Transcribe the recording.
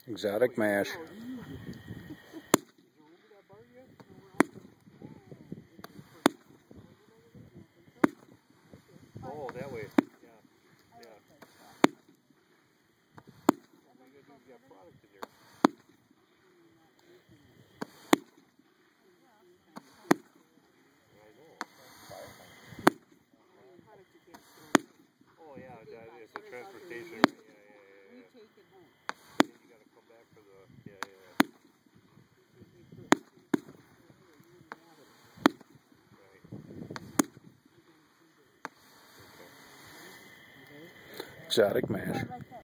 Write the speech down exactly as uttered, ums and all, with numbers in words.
Exotic mash. Oh, that way. Yeah. Yeah. All we gotta do is get product in there. I know. Oh yeah, that is the transportation. Yeah, yeah, yeah, yeah. Then you gotta come back for the. Yeah, yeah, yeah. Exotic mash.